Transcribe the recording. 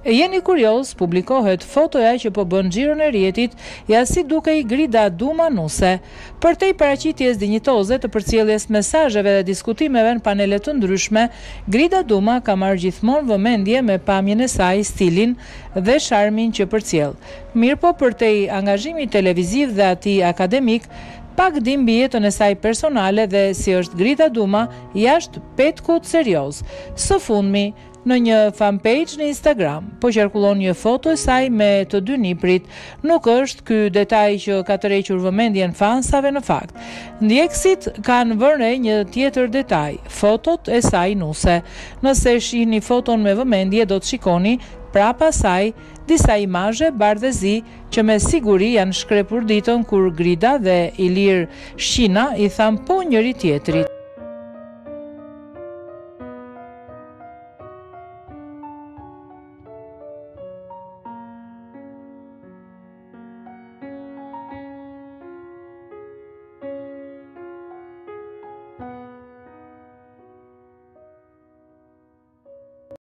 Jeni kurioz, publikohet fotoja që po bën xhiron e rrjetit, ja si dukej Grida Duma Nuse. Përtej paraqitjes dinjitoze të përcjelljes mesazheve dhe diskutimeve në panele të ndryshme, Grida Duma ka marrë gjithmonë vëmendje me pamjen e saj, stilin dhe sharmin që përcjell. Mirëpo përtej angazhimit televiziv dhe atij akademik, pak dim mbi jetën e saj personale dhe si është Grida Duma jashtë petkut serioz. Së fundmi, në një fanpage në Instagram, po qarkullon një foto e saj me të dy niprit. Nuk është ky detaj që ka tërhequr vëmendjen fansave në fakt. Ndjekësit kanë vënë një tjetër detaj, fotot e saj nuse. Nëse shihni foton me vëmendje, do të shikoni prapa saj disa imazhe bardhëzi që me siguri janë shkrepur ditën kur Grida dhe Ilir Shqina i than po njëri tjetrit.